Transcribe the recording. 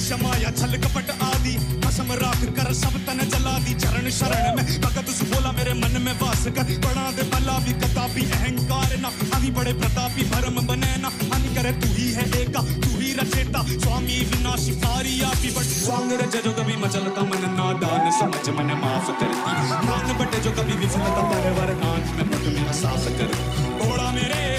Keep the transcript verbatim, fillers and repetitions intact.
क्षमा या छल कपट आदि कसम राख कर सब तन जला दी चरण शरण में भगत उस बोला मेरे मन में वास कर बड़ा दे भला भी कदापि अहंकार ना अभी बड़े प्रतापी भरम बने ना हानि करे तू ही है एका तू ही रचेता स्वामी विनाशी सारी आपी बट स्वांग रज जो कभी मचलता मन नादान समझ मन माफ करती मान बटे जो कभी विफलता परवर नाथ में मुझ मेरा साफ कर घोड़ा मेरे